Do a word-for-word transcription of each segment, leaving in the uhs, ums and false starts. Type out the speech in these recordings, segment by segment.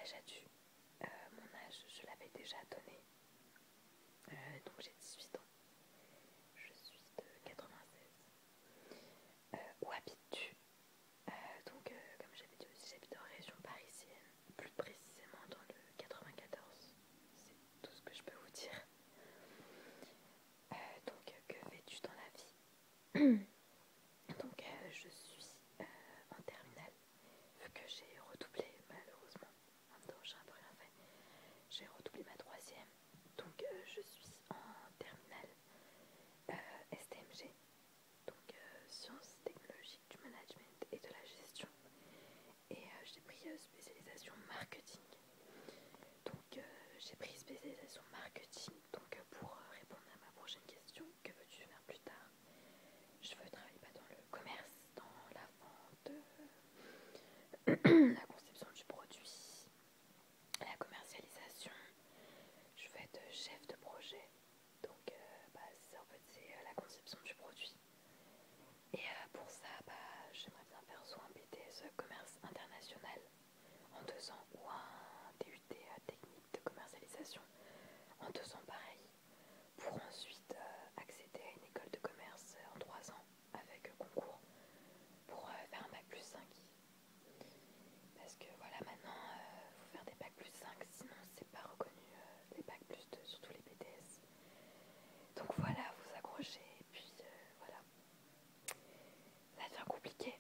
l'âge adulte. Euh, mon âge, je l'avais déjà donné. Euh, donc j'ai dix-huit ans. Je suis de quatre-vingt-seize. Euh, où habites-tu? euh, Donc, euh, comme j'avais dit aussi, j'habite en région parisienne, plus précisément dans le quatre-vingt-quatorze. C'est tout ce que je peux vous dire. Euh, donc, euh, que fais-tu dans la vie? Donc, euh, je suis euh, en terminale, vu que j'ai redoublé malheureusement. En même temps, j'ai un peu rien fait. J'ai redoublé ma troisième, donc euh, je suis en terminale euh, S T M G, donc euh, sciences technologiques du management et de la gestion. Et euh, j'ai pris euh, spécialisation marketing. Donc euh, j'ai pris spécialisation marketing. Donc euh, pour euh, répondre à ma prochaine question, que veux-tu faire plus tard? Je veux travailler bah, dans le commerce, dans la vente, euh, la conception du produit, la commercialisation. Je veux être chef de projet. Donc euh, bah, c'est, en fait c'est euh, la conception du produit. Et euh, pour ça bah, j'aimerais bien faire soit un B T S commerce international en deux ans ou un D U T euh, technique de commercialisation en deux ans pareil, pour ensuite euh, accéder à une école de commerce euh, en trois ans avec euh, concours pour euh, faire un bac plus cinq. Parce que voilà, maintenant il euh, faut faire des bac plus cinq, sinon c'est pas reconnu euh, les bac plus deux, surtout les B T S. Donc voilà, vous accrochez et puis euh, voilà, ça devient compliqué.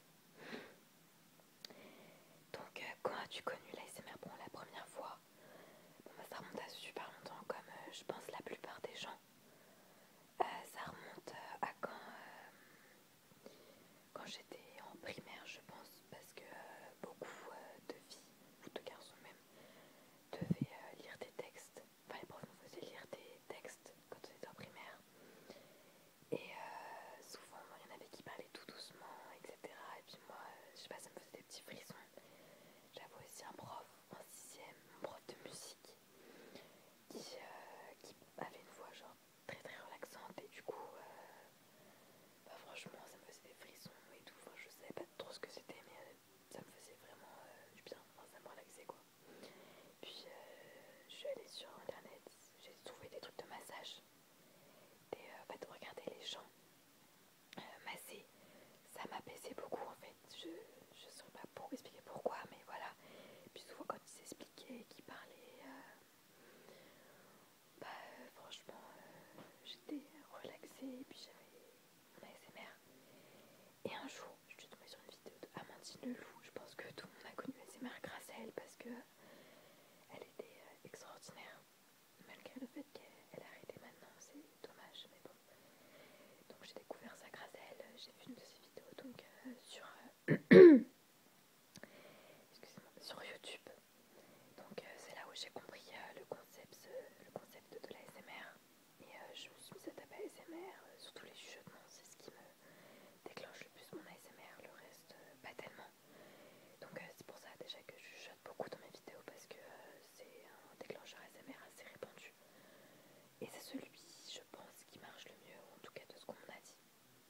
Donc euh, quand as-tu connu l'A S M R? Bon, la première fois, bon bah ça remonte à super longtemps, comme euh, je pense la plupart des gens. Euh, ça remonte euh, à quand euh, quand j'étais en primaire, je pense, parce que euh, beaucoup euh, de filles, ou de garçons même, devaient euh, lire des textes. Enfin, les profs nous faisaient lire des textes quand on était en primaire. Et euh, souvent, il y en avait qui parlaient tout doucement, et cetera. Et puis moi, euh, je sais pas, ça me faisait des petits frissons. J'avais aussi un prof en sixième, mon prof de musique, qui, euh, qui avait une voix genre très très relaxante. Et du coup, euh, bah, franchement, ça me faisait des frissons et tout. Enfin, je savais pas trop ce que c'était, mais euh, ça me faisait vraiment euh, du bien. Enfin, ça me relaxait quoi. Puis euh, je suis allée sur internet, j'ai trouvé des trucs de massage. Des, euh, bah, de regarder les gens euh, masser, ça m'apaisait beaucoup en fait. Je ne saurais pas pour expliquer pourquoi, mais voilà. Et puis souvent quand ils s'expliquaient, qu'ils parlaient, euh, bah euh, franchement, euh, j'étais relaxée et puis j'avais mon A S M R. Et un jour, je suis tombée sur une vidéo de Amandine Leloup. Je pense que tout le monde a connu l'A S M R grâce à elle parce que elle était euh, extraordinaire. Malgré le fait qu'elle a arrêté maintenant, c'est dommage, mais bon. Donc j'ai découvert ça grâce à elle. J'ai vu une de ses vidéos donc euh, sur euh, excusez-moi, sur YouTube. Donc euh, c'est là où j'ai compris euh, le concept euh, le concept de l'A S M R. Et euh, je me suis mise à taper A S M R, euh, surtout les chuchotements, c'est ce qui me déclenche le plus mon A S M R, le reste euh, pas tellement. Donc euh, c'est pour ça déjà que je chuchote beaucoup dans mes vidéos parce que euh, c'est un déclencheur A S M R assez répandu. Et c'est celui, je pense, qui marche le mieux, en tout cas de ce qu'on m'a dit.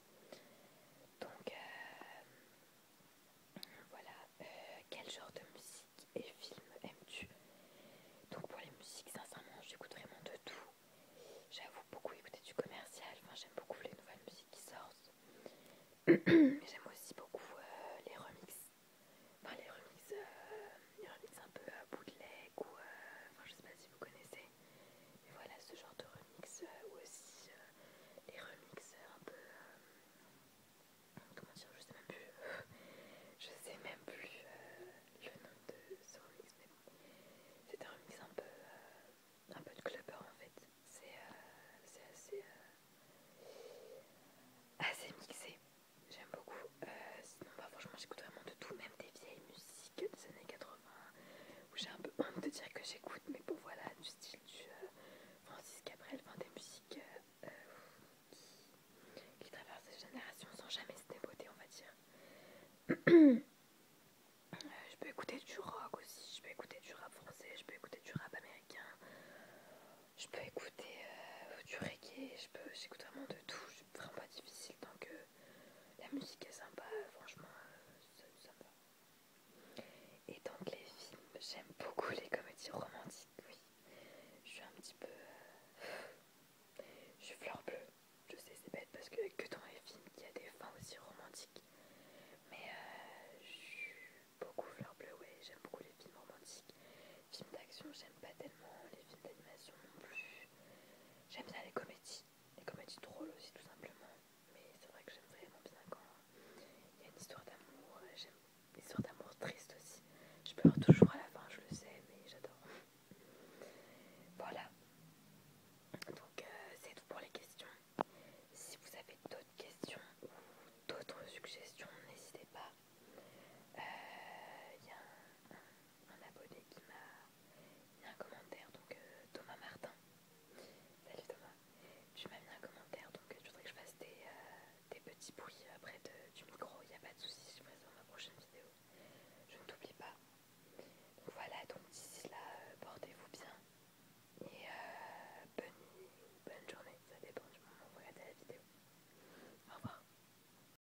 Donc euh, voilà, euh, quel genre de musique et film aimes-tu? Donc pour les musiques, sincèrement, j'écoute vraiment de tout. J'avoue beaucoup écouter du commercial, enfin j'aime beaucoup les nouvelles musiques qui sortent. Mais j'aime aussi beaucoup euh, les remixes. Enfin les remixes, euh, les remixes un peu euh, bootleg ou euh, enfin je sais pas si vous connaissez. Mais voilà ce genre de remix euh, ou aussi euh, les remixes un peu euh, comment dire, je sais même plus je sais même plus euh, le nom de ce remix, mais bon c'est un remix un peu euh, un peu de clubber en fait. C'est euh, c'est assez euh, assez mixé, j'aime beaucoup. Euh, sinon bah franchement j'écoute vraiment de tout, même des vieilles musiques des années quatre-vingts où j'ai un peu honte de dire que j'écoute, mais bon voilà, du style du euh, Francis Cabrel, enfin des musiques euh, euh, qui, qui traversent les générations sans jamais se déboîter, on va dire. euh, je peux écouter du rock aussi, je peux écouter du rap français, je peux écouter du rap américain, je peux écouter euh, du reggae, je peux, j'écoute vraiment de tout, c'est vraiment pas difficile tant que la musique est sympa, franchement, euh, ça, ça me va. Et donc les films, j'aime beaucoup les aussi romantique, oui. Je suis un petit peu... Euh... Je suis fleur bleue. Je sais, c'est bête parce que que dans les films qu'il y a des fins aussi romantiques. Mais euh, je suis beaucoup fleur bleue, ouais. J'aime beaucoup les films romantiques. Films d'action, j'aime pas tellement. Les films d'animation non plus. J'aime bien les comédies. Les comédies drôles aussi, tout simplement. Mais c'est vrai que j'aime vraiment bien quand il y a une histoire d'amour. J'aime l'histoire